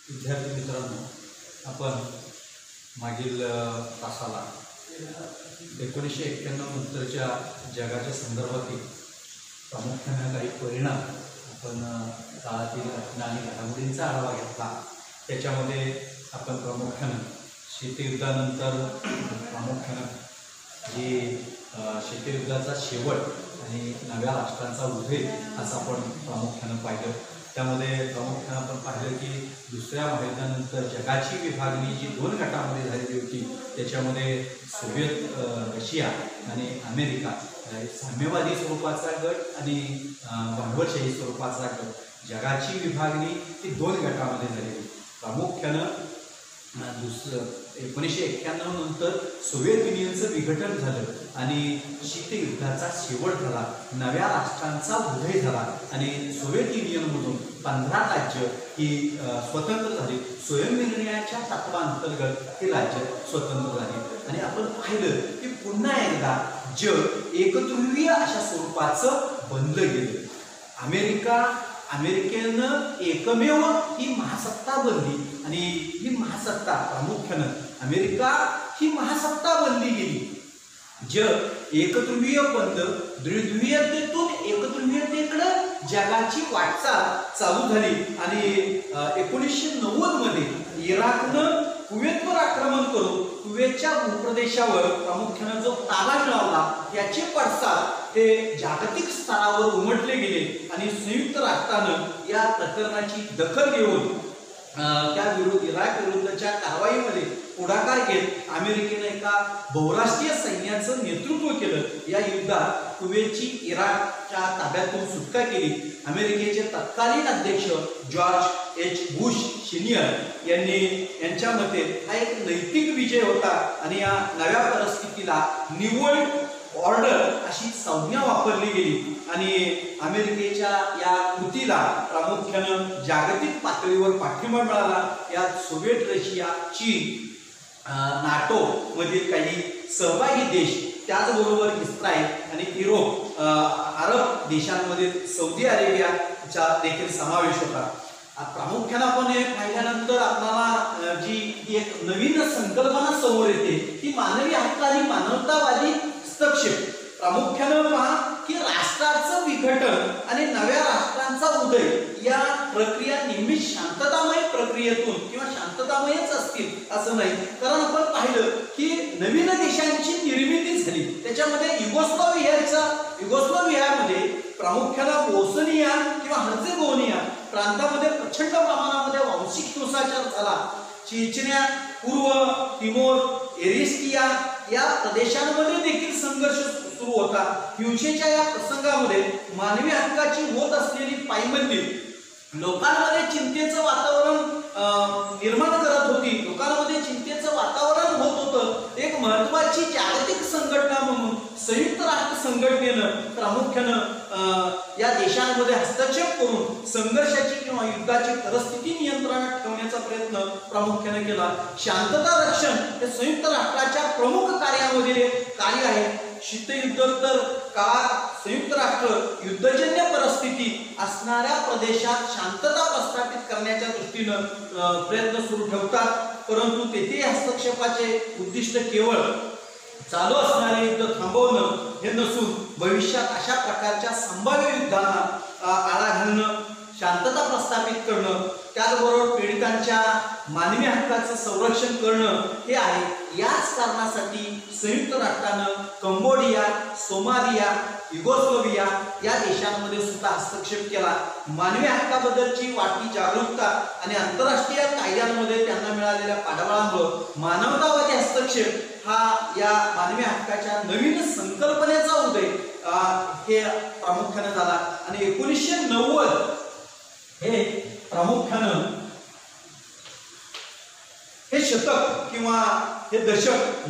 विद्यार्थी मित्रांनो, आपण मागील तासाला 1991 नंतरच्या जगाच्या संदर्भातील प्रामुख्याने काही परिणाम आपण काळातील घटना आणि घडामोडींचा आढावा घेतला। त्याच्यामध्ये आपण प्रामुख्याने शीतयुद्धानंतर प्रामुख्याने जी शीतयुद्धाचा शेवट आणि नव्या राष्ट्रांचा उदय असं आपण प्रामुख्याने पाहिलं। त्यामध्ये प्रामुख्याने आपण पाहिलं की दुसऱ्या महायुद्धानंतर जगाची विभागणी जी दोन गटामध्ये झालेली होती, त्याच्यामध्ये सोव्हिएत रशिया आणि अमेरिका साम्यवादी स्वरूपाचा गट आणि भांडवलशाही स्वरूपाचा गट, जगाची विभागणी ही दोन गटामध्ये झालेली। प्रामुख्यानं 1991 नंतर सोव्हिएत युनियनचं विघटन झालं आणि शीतयुद्धाचा शेवट झाला, नव्या राष्ट्रांचा उदय झाला आणि सोव्हिएत युनियनमधून 15 राज्य ही स्वतंत्र झाली। स्वयंनिर्णयाच्या तत्वांतर्गत हे राज्य स्वतंत्र झाली आणि आपण पाहिलं की पुन्हा एकदा जग एकध्रुवीय अशा स्वरूपाचं बनलं गेलं। अमेरिकेनं एकमेव ही महासत्ता बनली आणि ही महासत्ता प्रामुख्यानं अमेरिका ही महासत्ता बनली गेली। जग एकध्रुवीय बनलं, द्विध्रुवीयतेतून एकध्रुवीयतेकडे जगाची वाटचाल चालू झाली आणि 1990 मध्ये इराकनं कुवेतवर आक्रमण करून कुवेतच्या भूप्रदेशावर प्रामुख्याने जो ताबा मिळवला, याचे पडसाद हे जागतिक स्तरावर उमटले गेले आणि संयुक्त राष्ट्रानं या प्रकरणाची दखल घेऊन इराक विरुद्धच्या कारवाईमध्ये पुढाकार घेत अमेरिकेने एका बहुराष्ट्रीय सैन्याचं नेतृत्व केलं। या युद्धात कुवेतची इराकच्या ताब्यातून सुटका केली। अमेरिकेचे तत्कालीन अध्यक्ष जॉर्ज एच बुश सिनियर यांच्या मते हा एक नैतिक विजय होता आणि या नव्या परिस्थितीला न्यू वर्ल्ड ऑर्डर अशी संज्ञा वापरली गेली आणि अमेरिकेच्या या कृतीला प्रामुख्यानं जागतिक पातळीवर पाठिंबा मिळाला। यात सोव्हिएट रशिया, चीन, नाटो मधील काही सहभागी देश, त्याचबरोबर इस्रायल आणि युरोप, अरब देशांमध्ये सौदी अरेबियाचा देखील समावेश होता। प्रामुख्याने आपण हे पाहिल्यानंतर आपल्याला जी एक नवीन संकल्पना समोर येते ती मानवी हक्क आणि मानवतावादी हस्तक्षेप। प्रामुख्याने पहा की राष्ट्राचं विघटन आणि नव्या राष्ट्रांचा उदय या प्रक्रिया नेहमी शांततामय प्रक्रियेतून किंवा शांततामयच असतील असं नाही, कारण आपण पाहिलं की नवीन देशांची निर्मिती झाली। त्याच्यामध्ये युगोस्लाव्हियामध्ये प्रामुख्याने बोस्निया किंवा हर्जेगोव्हिना प्रांतामध्ये प्रचंड प्रमाणामध्ये वांशिक हिंसाचार झाला। चेचन्या, पूर्व तिमोर, एरिस्ट्रिया या प्रदेशांमध्ये देखील संघर्ष सुरू होता। हिंसेच्या या प्रसंगामध्ये मानवी हक्काची होत असलेली पायमल्ली लोकांमध्ये चिंतेचं वातावरण निर्माण करत होती। लोकांमध्ये चिंतेचं वातावरण होत होतं। एक महत्त्वाची जागतिक संघटना म्हणून संयुक्त राष्ट्र संघटनेनं प्रामुख्यानं या देशांमध्ये हस्तक्षेप करून संघर्षाची किंवा युद्धाची परिस्थिती नियंत्रणात ठेवण्याचा प्रयत्न प्रामुख्याने केला। शांतता रक्षण हे संयुक्त राष्ट्राच्या प्रमुख कार्यामध्ये कार्य आहे। शीतयुद्धोत्तर काळात संयुक्त राष्ट्र युद्धजन्य परिस्थिती असणाऱ्या प्रदेशात शांतता प्रस्थापित करण्याच्या दृष्टीनं प्रयत्न सुरू ठेवतात, परंतु तेथे हस्तक्षेपाचे उद्दिष्ट केवळ चालू असणारे युद्ध थांबवणं हे नसून भविष्यात अशा प्रकारच्या संभाव्य युद्धांना आळा घालणं, शांतता प्रस्थापित करणं, त्याचबरोबर पीडितांच्या मानवी हक्काचं संरक्षण करणं हे आहे। याच कारणासाठी संयुक्त राष्ट्रानं कंबोडिया, सोमालिया, युगोस्लाव्हिया या देशांमध्ये सुद्धा हस्तक्षेप केला। मानवी हक्काबद्दलची वाढती जागरूकता आणि आंतरराष्ट्रीय कायद्यांमध्ये त्यांना मिळालेल्या पाठबळामुळे मानवतावादी हस्तक्षेप हा या मानवी हक्काच्या नवीन संकल्पनेचा उदय हे प्रामुख्याने झाला आणि 1990 हे प्रामुख्यानं हे शतक किंवा हे दशक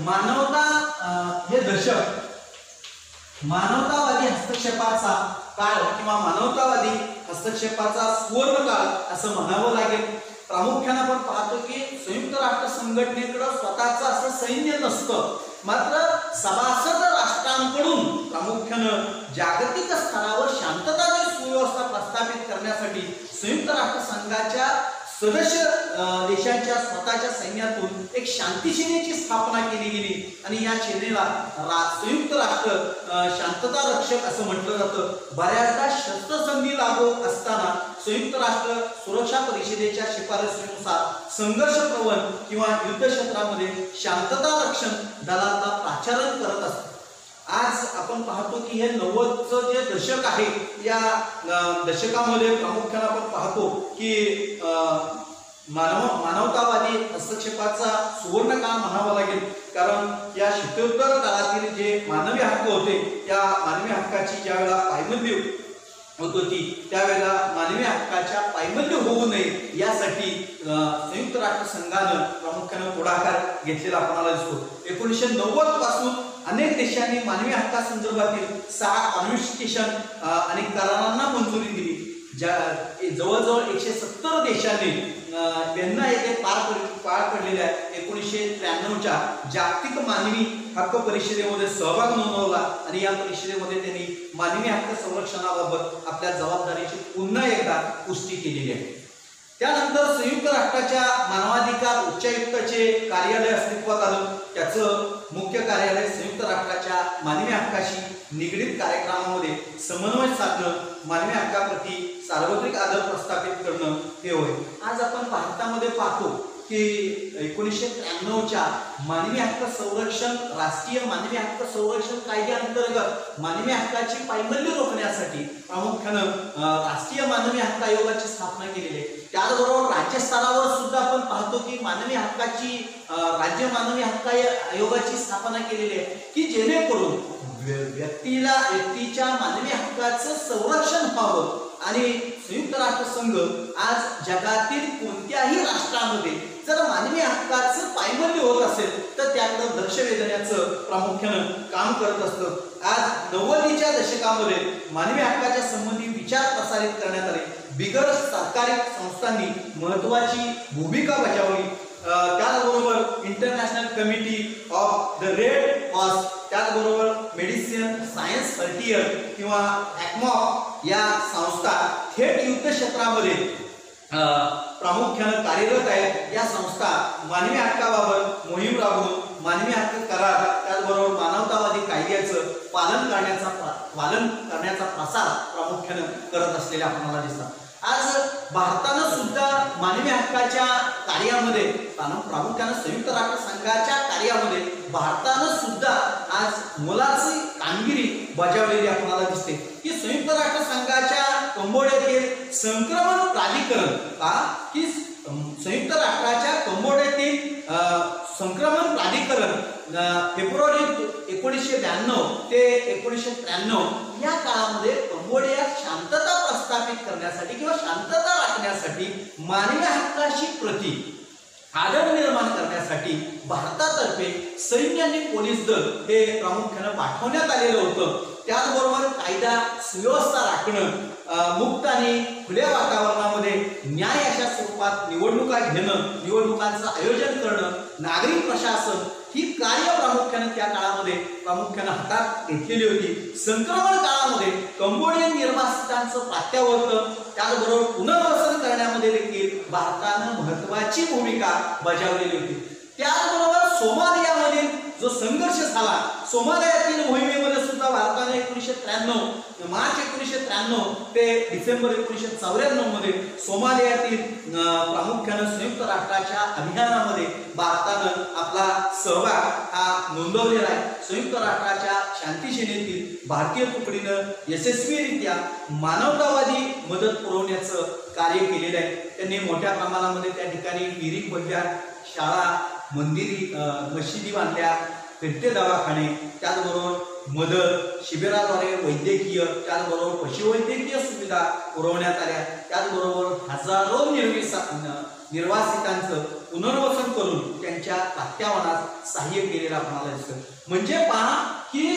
मानवतावादी हस्तक्षेपाचा काळ किंवा मानवतावादी हस्तक्षेपाचा सुवर्ण काळ असं म्हणावं लागेल। प्रामुख्याने आपण पाहतो की संयुक्त राष्ट्र संघटनेकडे स्वतःचं असं सैन्य नसतं, मात्र सभासद राष्ट्रांकडून प्रामुख्याने जागतिक स्तरावर शांतता आणि सुव्यवस्था प्रस्थापित करण्यासाठी संयुक्त राष्ट्र संघाच्या सदस्य देशांच्या स्वतःच्या सैन्यातून एक शांती सेनेची स्थापना केली गेली आणि या सेनेला संयुक्त राष्ट्र शांतता रक्षक असं म्हटलं जातं। बऱ्याचदा शस्त्रसंधी लागू असताना संयुक्त राष्ट्र सुरक्षा परिषदेच्या शिफारसीनुसार संघर्ष प्रवण किंवा युद्ध क्षेत्रामध्ये शांतता रक्षण दलाचा प्राचारण करत असतात। आज आपण पाहतो की हे 90चं जे दशक आहे, या दशकामध्ये प्रामुख्याने आपण पाहतो की मानवतावादी हस्तक्षेपाचा सुवर्ण काळ म्हणावा लागेल, कारण या शीतोत्तर काळातील जे मानवी हक्क होते त्या मानवी हक्काची ज्यावेळेला पायमल्ली होत होती त्यावेळेला मानवी हक्काच्या पायमल्य होऊ नये यासाठी संयुक्त राष्ट्र संघानं प्रामुख्याने पुढाकार घेतलेला आपल्याला दिसतो। 1990 पासून अनेक देशांनी मानवी हक्कासंदर्भातील 6 कॉन्व्हेन्शन आणि करारांना मंजुरी दिली। जवळजवळ 170 देशांनी यांना येथे पार पडलेल्या 1993च्या जागतिक मानवी हक्क परिषदेमध्ये सहभाग नोंदवला आणि या परिषदेमध्ये त्यांनी मानवी हक्क संरक्षणाबाबत आपल्या जबाबदारीची पुन्हा एकदा पुष्टी केलेली आहे। त्यानंतर संयुक्त राष्ट्राच्या मानवाधिकार उच्चायुक्ताचे कार्यालय अस्तित्वात आलं। त्याचं मुख्य कार्यालय संयुक्त राष्ट्राच्या मानवी हक्काशी निगडीत कार्यक्रमामध्ये समन्वय साधणं, मानवी हक्काप्रती सार्वत्रिक आदर प्रस्थापित करणं हे होय। आज आपण भारतामध्ये पाहतो की 1993च्या मानवी हक्क संरक्षण राष्ट्रीय मानवी हक्क संरक्षण कायद्याअंतर्गत मानवी हक्काची पायमल्ली रोखण्यासाठी प्रामुख्यानं राष्ट्रीय मानवी हक्क आयोगाची स्थापना केलेली आहे। त्याचबरोबर राज्य स्तरावर सुद्धा आपण पाहतो की मानवी हक्काची राज्य मानवी हक्क आयोगाची स्थापना केलेली आहे की जेणेकरून व्यक्तीच्या मानवी हक्काचं संरक्षण व्हावं आणि संयुक्त राष्ट्र संघ आज जगातील कोणत्याही राष्ट्रामध्ये जर मानवी हक्काचं पायमल्य होत असेल तर त्याकडे लक्ष वेधण्याचं प्रामुख्यानं काम करत असतं। आज 90च्या दशकामध्ये मानवी हक्काच्या संबंधी विचार प्रसारित करण्यात आले। बिगर सरकारी संस्थांनी महत्त्वाची भूमिका बजावली। त्याचबरोबर International Committee of the Red Cross, त्याचबरोबर मेडिसिन सायन्स फ्रंटियर किंवा ॲक्मॉक या संस्था थेट युद्ध क्षेत्रामध्ये प्रामुख्याने कार्यरत आहेत। या संस्था मानवी हक्काबाबत मोहीम राबवून मानवी हक्क करार त्याचबरोबर मानवतावादी कायद्याचं पालन करण्याचा प्रसार प्रामुख्याने करत असलेल्या आपल्याला दिसतात। आज भारतानं सुद्धा मानवी हक्काच्या कार्यामध्ये प्रामुख्याने संयुक्त राष्ट्र संघाच्या कार्यामध्ये भारतानं सुद्धा आज मोलाची कामगिरी बजावलेली आपल्याला दिसते की संयुक्त राष्ट्र संघाच्या कंबोडियातील संक्रमण प्राधिकरण की संयुक्त राष्ट्राच्या कंबोडियातील संक्रमण प्राधिकरण फेब्रुवारी 1992 ते 1993 या काळामध्ये कंबोडियात शांतता प्रस्थापित करण्यासाठी किंवा शांतता राखण्यासाठी मानवी हक्काची प्रती आदर निर्माण करण्यासाठी भारतातर्फे सैन्य आणि पोलीस दल हे प्रामुख्याने पाठवण्यात आलेलं होतं। त्याचबरोबर कायदा सुव्यवस्था राखणं, मुक्त आणि खुल्या वातावरणामध्ये न्याय अशा स्वरूपात निवडणुका घेणं, निवडणुकांचं आयोजन करणं, नागरिक प्रशासन ही कार्य प्रामुख्याने त्या काळामध्ये प्रामुख्याने हातात घेतलेली होती। संक्रमण काळामध्ये कंबोडियन निर्वासितांचं प्रत्यावर्तन त्याचबरोबर पुनर्वसन करण्यामध्ये देखील भारतानं महत्त्वाची भूमिका बजावलेली होती। त्याचबरोबर सोमालियामधील जो संघर्ष झाला, सोमालियातील मोहिमेमध्ये सुद्धा भारताने 1993 मार्च 1993 ते डिसेंबर 1994 मध्ये सोमालियातील प्रामुख्याने संयुक्त राष्ट्राच्या अभियानामध्ये भारतानं आपला सहभाग हा नोंदवलेला आहे। संयुक्त राष्ट्राच्या शांती सेनेतील भारतीय तुकडीनं यशस्वीरित्या मानवतावादी मदत पुरवण्याचं कार्य केलेलं आहे। त्यांनी मोठ्या प्रमाणामध्ये त्या ठिकाणी विहिरी खोदल्या, शाळा, मंदिरी, मशिदी बांधल्या, फिरते दवाखाने, त्याचबरोबर मदत शिबिराद्वारे वैद्यकीय त्याचबरोबर पशुवैद्यकीय सुविधा पुरवण्यात आल्या। त्याचबरोबर हजारो निर्वासितांचं पुनर्वसन करून त्यांच्या प्रत्यावर्तनास सहाय्य केलेलं आपल्याला दिसतं। म्हणजे पहा की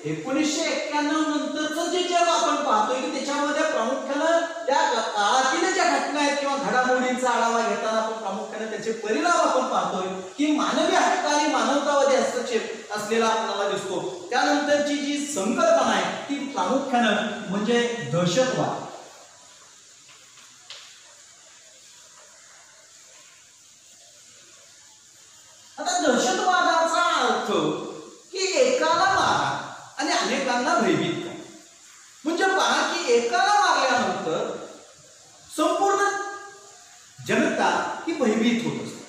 1991 नंतरचं जे जग आपण पाहतोय की त्याच्यामध्ये प्रामुख्याने त्या काळातील ज्या घटना आहेत किंवा घडामोडींचा आढावा घेताना आपण प्रामुख्याने त्याचे परिणाम आपण पाहतोय की मानवी हक्क आणि मानवतावादी हस्तक्षेप असलेला आपल्याला दिसतो। त्यानंतरची जी संकल्पना आहे ती प्रामुख्याने म्हणजे दहशतवाद। आता दहशतवादाचा अर्थ की एकाला मारा आणि अनेकांना भयभीत करा. म्हणजे पहा की एकाला मारल्यानंतर संपूर्ण जनता ही भयभीत होत असते.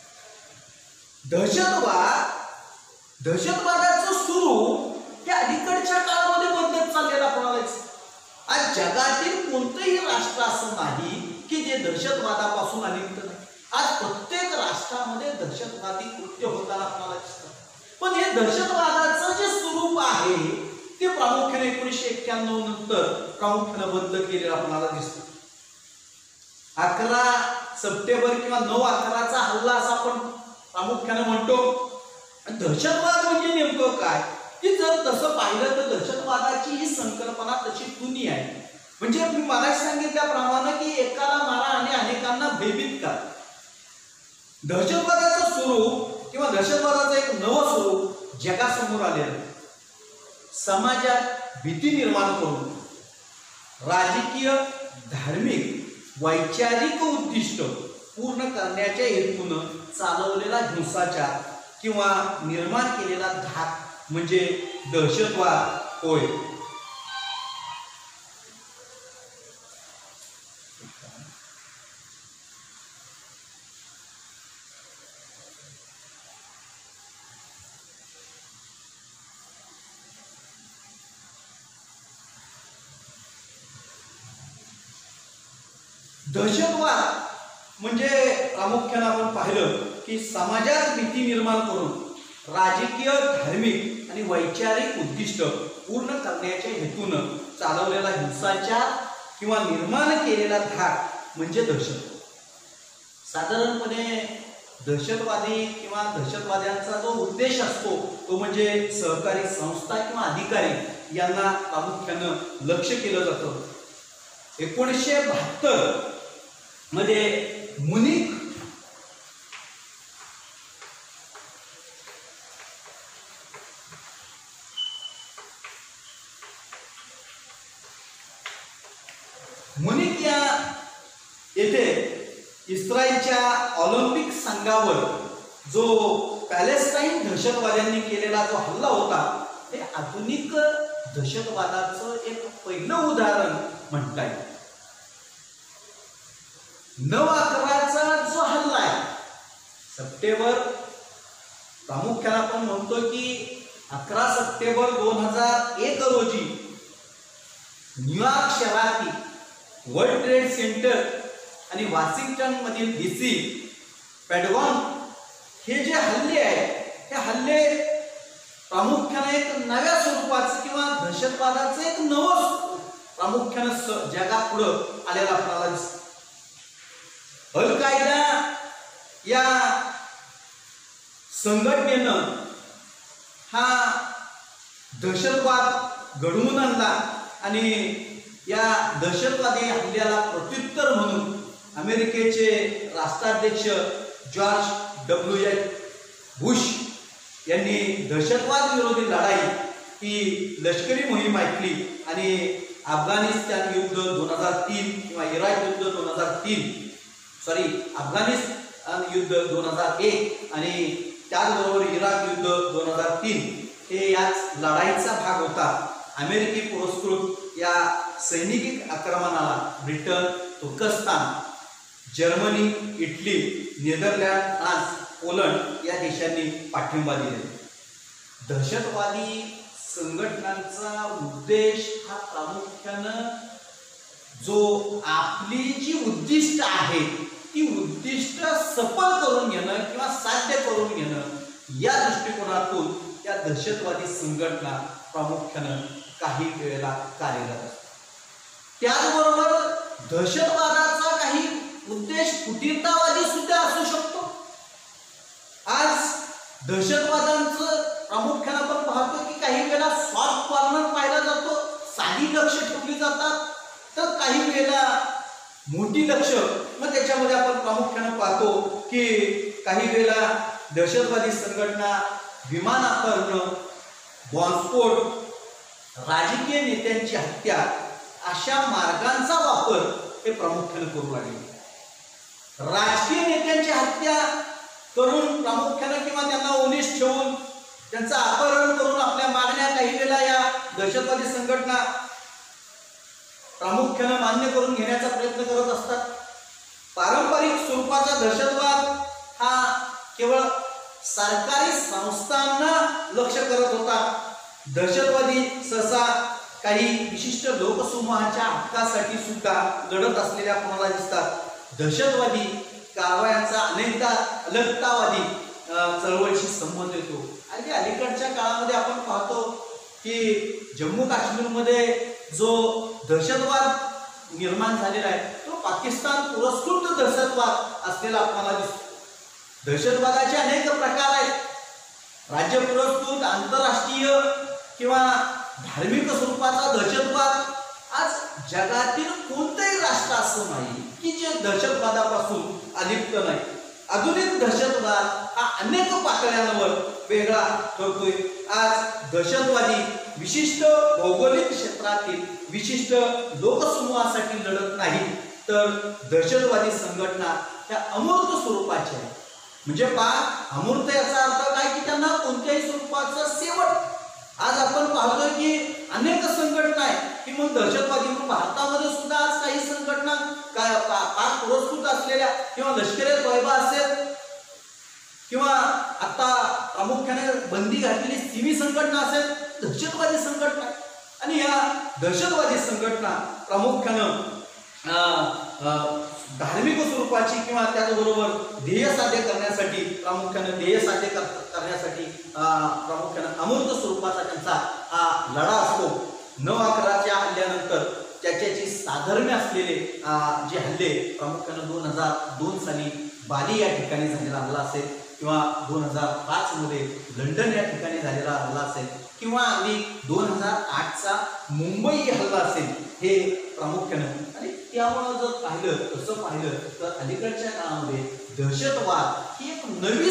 दहशतवादाचं स्वरूप हे अलीकडच्या काळामध्ये बदलत चाललेलं आपल्याला दिसतं. आज जगातील कोणतंही राष्ट्र असं नाही की जे दहशतवादापासून अलिप्त नाही. आज प्रत्येक राष्ट्रामध्ये दहशतवादी कृत्य होताना आपल्याला दिसतं. पण हे दहशतवादाचं जे स्वरूप आहे ते प्रामुख्याने 1991 नंतर प्रामुख्याने बंद केलेलं आपल्याला दिसतं. 11 सप्टेंबर किंवा 9/11चा हल्ला असा आपण प्रामुख्याने म्हणतो. दहशतवाद म्हणजे नेमकं काय की जर तसं पाहिलं तर दहशतवादाची ही संकल्पना तशी जुनी आहे. म्हणजे मी मगाशी सांगितल्याप्रमाणे की एकाला मारा आणि अनेकांना भयभीत करा. दहशतवादाचं स्वरूप किंवा दहशतवादाचं एक नवं स्वरूप जगासमोर आलेलं. समाजात भीती निर्माण करून राजकीय, धार्मिक, वैचारिक उद्दिष्ट पूर्ण करण्याच्या हेतून चालवलेला हिंसाचार किंवा निर्माण केलेला धाक म्हणजे दहशतवाद होय. दहशतवाद म्हणजे प्रामुख्याने आपण पाहिलं की समाजात भीती निर्माण करून राजकीय, धार्मिक आणि वैचारिक उद्दिष्ट पूर्ण करण्याच्या हेतून चालवलेला हिंसाचार किंवा निर्माण केलेला धाक म्हणजे दहशतवाद. साधारणपणे दहशतवादी किंवा दहशतवाद्यांचा जो उद्देश असतो तो म्हणजे सहकारी संस्था किंवा अधिकारी यांना प्रामुख्यानं लक्ष केलं जातं. 1972 मध्ये मुनिक या येथे इस्रायलच्या ऑलिम्पिक संघावर जो पॅलेस्टाईन दहशतवाद्यांनी केलेला जो हल्ला होता ते आधुनिक दहशतवादाचं एक पहिलं उदाहरण म्हणता येईल. 9/11चा जो हल्ला आहे सप्टेंबर प्रामुख्याने आपण म्हणतो की 11 सप्टेंबर 2001 रोजी न्यूयॉर्क शहरातील वर्ल्ड ट्रेड सेंटर आणि वॉशिंग्टन मधील DC, पेंटागॉन हे जे हल्ले आहेत हे हल्ले प्रामुख्याने एक नव्या स्वरूपाचं किंवा दहशतवादाचं एक नवं प्रामुख्याने जगापुढे आलेला आपल्याला दिसतं. अल-कायदा या संघटनेनं हा दहशतवाद घडवून आणला आणि या दहशतवादी हल्ल्याला प्रत्युत्तर म्हणून अमेरिकेचे राष्ट्राध्यक्ष जॉर्ज W. बुश यांनी दहशतवाद विरोधी लढाई ही लष्करी मोहीम ऐकली आणि अफगाणिस्तान युद्ध 2003 किंवा इराक युद्ध 2003 अफगाणिस्तान युद्ध 2001 आणि त्याचबरोबर इराक युद्ध 2003 हे याच लढाईचा भाग होता. अमेरिकी पुरस्कृत या सैनिक आक्रमणाला ब्रिटन, तुर्कस्तान, Germany, Italy, Netherland, France, Poland या देशांनी पाठिंबा दिले. दहशतवादी संघटनांचा उद्देश हा प्रामुख्यानं जो आपली जी उद्दिष्ट आहे ती उद्दिष्ट सफल करून घेणं किंवा साध्य करून घेणं या दृष्टिकोनातून या दहशतवादी संघटना प्रामुख्यानं काही वेळेला कार्यरत असतात. त्याचबरोबर दहशतवादाचा काही उद्देश फुटीरतावादी सुद्धा असू शकतो. आज दहशतवादांचं प्रामुख्याने आपण पाहतो की काही वेळेला सॉफ्ट कॉर्नर पाहिला जातो, साधी लक्ष ठेवली जातात, तर काही वेळेला मोठी लक्ष. मग त्याच्यामध्ये आपण प्रामुख्याने पाहतो की काही वेळेला दहशतवादी संघटना विमान अपहरण, बॉम्बस्फोट, राजकीय नेत्यांची हत्या अशा मार्गांचा वापर हे प्रामुख्याने करू लागले. राजकीय नेत्यांची हत्या करून प्रामुख्याने किंवा त्यांना ओलीस ठेवून त्यांचं अपहरण करून आपल्या मागण्या काही वेळेला या दहशतवादी संघटना प्रामुख्याने मान्य करून घेण्याचा प्रयत्न करत असतात. पारंपरिक स्वरूपाचा दहशतवाद हा केवळ सरकारी संस्थांना लक्ष करत होता. दहशतवादी सहसा काही विशिष्ट लोकसमूहाच्या हक्कासाठी सुद्धा लढत असलेल्या कोणाला दिसतात. दहशतवादी कारवायांचा अनेकदा अलगतावादी चळवळीशी संबंध येतो. आणि अलीकडच्या काळामध्ये आपण पाहतो की जम्मू काश्मीरमध्ये जो दहशतवाद निर्माण झालेला आहे तो पाकिस्तान पुरस्कृत दहशतवाद असलेला आपल्याला दिसतो. दहशतवादाचे अनेक प्रकार आहेत. राज्य पुरस्कृत, आंतरराष्ट्रीय किंवा धार्मिक स्वरूपाचा दहशतवाद. आज जगातील कोणतेही राष्ट्र असं नाही की जे दहशतवादापासून अलिप्त नाही. आधुनिक दहशतवाद हा अनेक पातळ्यांवर वेगळा ठरतोय. आज दहशतवादी विशिष्ट भौगोलिक क्षेत्रातील विशिष्ट लोकसमूहासाठी लढत नाही, तर दहशतवादी संघटना त्या अमूर्त स्वरूपाच्या आहेत. म्हणजे अमूर्त याचा अर्थ काय की त्यांना कोणत्याही स्वरूपाचा शेवट. आज आपण पाहतोय की अनेक संघटना आहेत की मग दहशतवादी म्हणून भारतामध्ये सुद्धा आज काही संघटना पाक पुरस्कृत असलेल्या किंवा लष्कर-ए-तोयबा असेल किंवा आता प्रामुख्याने बंदी घातलेली सिमी संघटना असेल, दहशतवादी संघटना. आणि या दहशतवादी संघटना प्रामुख्यानं धार्मिक स्वरूपाची किंवा त्याचबरोबर ध्येय साध्य करण्यासाठी प्रामुख्यानं अमूर्त स्वरूपाचा त्यांचा हा लढा असतो. 9/11च्या हल्ल्यानंतर त्याच्याची साधर्म्य असलेले जे हल्ले प्रामुख्यानं 2002 साली बाली या ठिकाणी झालेला हल्ला असेल किंवा 2005 मध्ये लंडन या ठिकाणी झालेला हल्ला असेल किंवा अगदी 2008चा मुंबई हल्ला असेल, हे प्रामुख्यानं. आणि त्यामुळं जर तसं पाहिलं तर अलीकडच्या काळामध्ये दहशतवाद ही एक नवी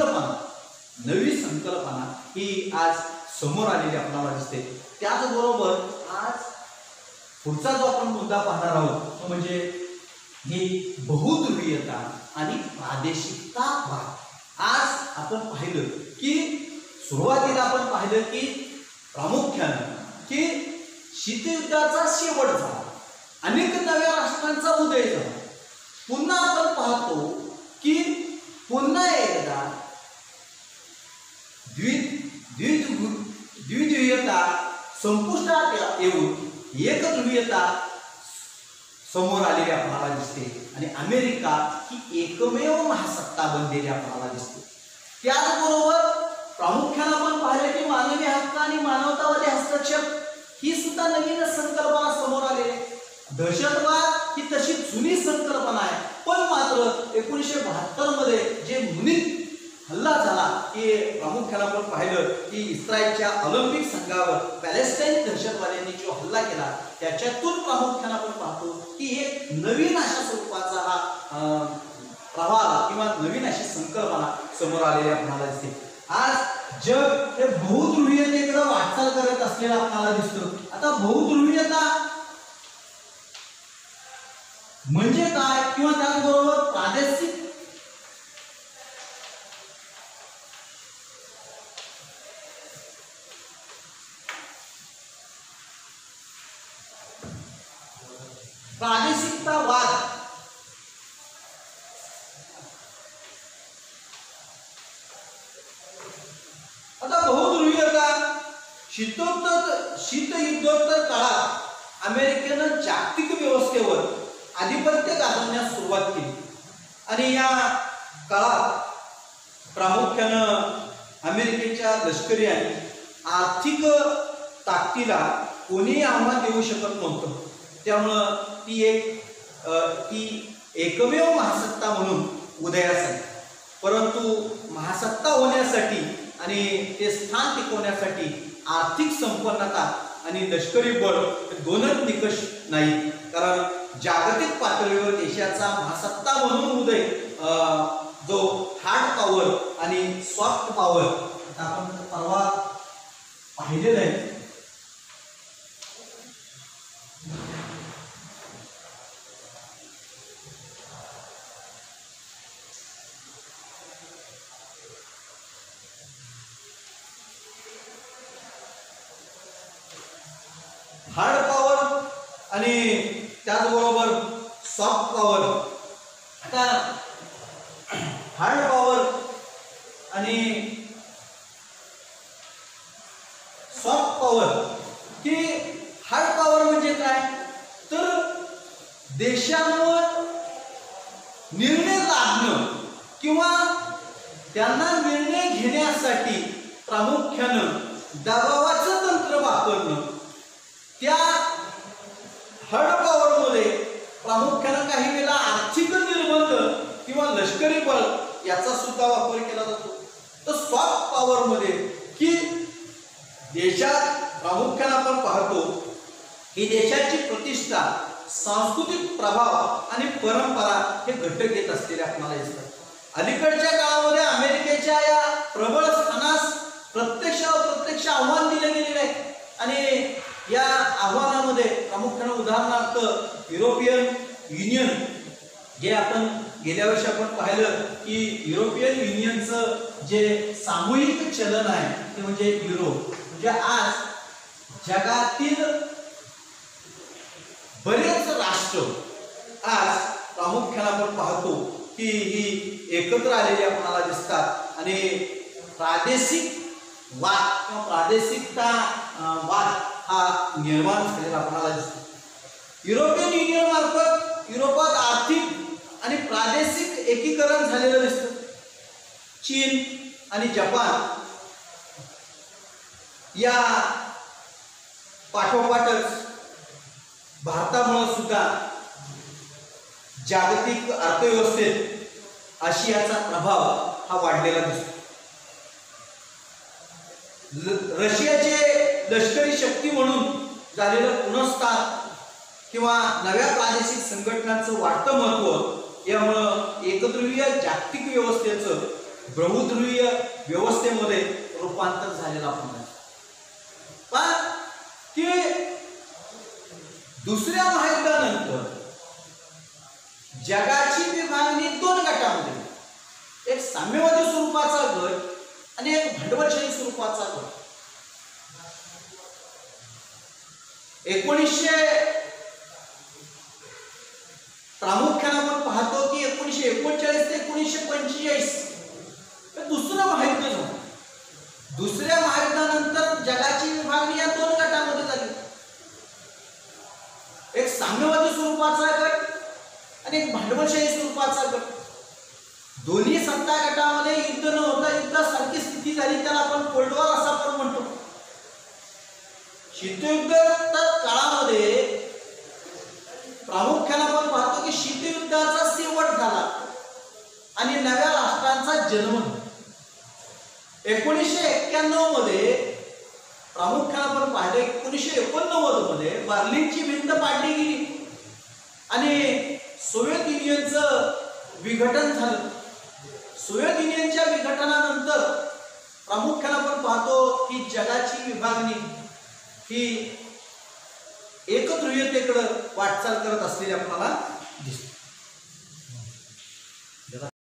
संकल्पना ही आज समोर आलेली आपल्याला दिसते. त्याचबरोबर आज पुढचा जो आपण मुद्दा पाहणार आहोत तो म्हणजे ही बहुध्रुवीयता आणि प्रादेशिकतावाद. आज आपण पाहिलं की सुरुवातीला आपण पाहिलं की प्रामुख्यानं की शीतयुद्धाचा शेवट झाला, अनेक नव्या राष्ट्रांचा उदय झाला. पुन्हा आपण पाहतो की पुन्हा एकदा द्विध्रुवीयता संपुष्टात येऊन एकध्रुवीयता समोर आलेली आपल्याला दिसते आणि अमेरिका ही एकमेव महासत्ता बनलेली आपल्याला दिसते. त्याचबरोबर प्रामुख्याने आपण पाहिले की मानवी हक्क आणि मानवतावादी हस्तक्षेप ही सुद्धा नवीन संकल्पना समोर आलेली आहे. दहशतवाद ही तशी जुनी संकल्पना आहे, पण मात्र 1972 मध्ये जे मुनीत हल्ला झाला की प्रामुख्याने आपण पाहिलं की इस्रायलच्या ऑलिम्पिक संघावर पॅलेस्टाईन दहशतवाद्यांनी जो हल्ला केला त्याच्यातून प्रामुख्याने आपण पाहतो की एक नवीन अशा स्वरूपाचा हा प्रवाह किंवा नवीन अशी संकल्पना समोर आलेली आपल्याला दिसते. आज जग हे बहुध्रुवीयतेकडे वाटचाल करत असलेला आपल्याला दिसतो. आता बहुध्रुवीयता म्हणजे काय किंवा त्याचबरोबर प्रादेशिक प्रादेशिकतावाद आता बहुध्रुवीयता शीतयुद्धोत्तर काळात अमेरिकेनं जागतिक व्यवस्थेवर आधिपत्य गाजवण्यास सुरुवात केली आणि या काळात प्रामुख्यानं अमेरिकेच्या लष्करी आणि आर्थिक ताकदीला कोणीही आव्हान देऊ शकत नव्हतं. त्यामुळं ती एकमेव महासत्ता म्हणून उदयास आली. परंतु महासत्ता होण्यासाठी आणि ते स्थान टिकवण्यासाठी आर्थिक संपन्नता आणि लष्करी बळ हे दोनच निकष नाही. कारण जागतिक पातळीवर देशाचा महासत्ता म्हणून उदय जो हार्ड पॉवर आणि सॉफ्ट पॉवर आपण परवा पाहिलेलं आहे. हार्ड पॉवर आणि त्याचबरोबर सॉफ्ट पॉवर. आता हार्ड पॉवर आणि सॉफ्ट पॉवर की हार्ड पॉवर म्हणजे काय तर देशांवर निर्णय लादणं किंवा त्यांना निर्णय घेण्यासाठी प्रामुख्यानं दबावाचं तंत्र वापरणं. त्या हार्ड पॉवरमध्ये प्रामुख्यानं काही वेळेला आर्थिक निर्बंध किंवा लष्करी बळ याचा सुद्धा वापर केला जातो. तर सॉफ्ट पॉवरमध्ये की देशात प्रामुख्यानं आपण पाहतो की देशाची प्रतिष्ठा, सांस्कृतिक प्रभाव आणि परंपरा हे घटक येत असलेले आपल्याला दिसतात. अलीकडच्या काळामध्ये अमेरिकेच्या या प्रबळ स्थानास प्रत्यक्ष अप्रत्यक्ष आव्हान दिले गेलेले आहे आणि या आव्हानामध्ये प्रामुख्याने उदाहरणार्थ युरोपियन युनियन जे आपण गेल्या वर्षी आपण पाहिलं की युरोपियन युनियनचं जे सामूहिक चलन आहे ते म्हणजे युरो. म्हणजे आज जगातील बरेच राष्ट्र आज प्रामुख्याने आपण पाहतो की ही एकत्र आलेली आपल्याला दिसतात आणि प्रादेशिक वाद किंवा प्रादेशिकता वाद हा निर्माण झालेला आपल्याला दिसतो. युरोपियन युनियन मार्फत युरोपात आर्थिक आणि प्रादेशिक एकीकरण झालेलं दिसतं. चीन आणि जपान या पाठोपाठच भारतामुळे सुद्धा जागतिक अर्थव्यवस्थेत आशियाचा प्रभाव हा वाढलेला दिसतो. रशियाचे लष्करी शक्ती म्हणून झालेलं पुनर्स्थान किंवा नव्या प्रादेशिक संघटनांचं वाढतं महत्त्व यामुळं एकध्रुवीय जागतिक व्यवस्थेचं बहुध्रुवीय व्यवस्थेमध्ये रूपांतर झालेलं आपण पण की दुसऱ्या महायुद्धानंतर जगाची विभागणी दोन गटामध्ये, एक साम्यवादी स्वरूपाचा गट आणि एक भांडवलशाही स्वरूपाचा गट. 1900 प्रामुख्याने आपण पाहतो की 1939 ते 1945 दुसरं महायुद्ध झालं. दुसऱ्या महायुद्धानंतर जगाची विभागणी या दोन गटामध्ये झाली. एक साम्यवादी स्वरूपाचा गट आणि एक भांडवलशाही स्वरूपाचा गट. दोन्ही सत्ता गटामध्ये युद्ध न होता युद्धासारखी स्थिती झाली, त्याला आपण कोल्ड वॉर असं आपण म्हणतो. शीतयुद्ध काळामध्ये प्रामुख्याने आपण पाहतो की शीतयुद्धाचा शेवट झाला आणि नव्या राष्ट्रांचा जन्म झाला. 1991 मध्ये प्रामुख्याने आपण पाहिले 1989 मध्ये बर्लिनची भिंत पाडली गेली आणि सोव्हिएत युनियनचं विघटन झालं. सोव्हिएत युनियनच्या विघटनानंतर प्रामुख्याने आपण पाहतो की जगाची विभागणी ही एकध्रुवीयतेकडे वाटचाल करत असलेली आपल्याला दिसते.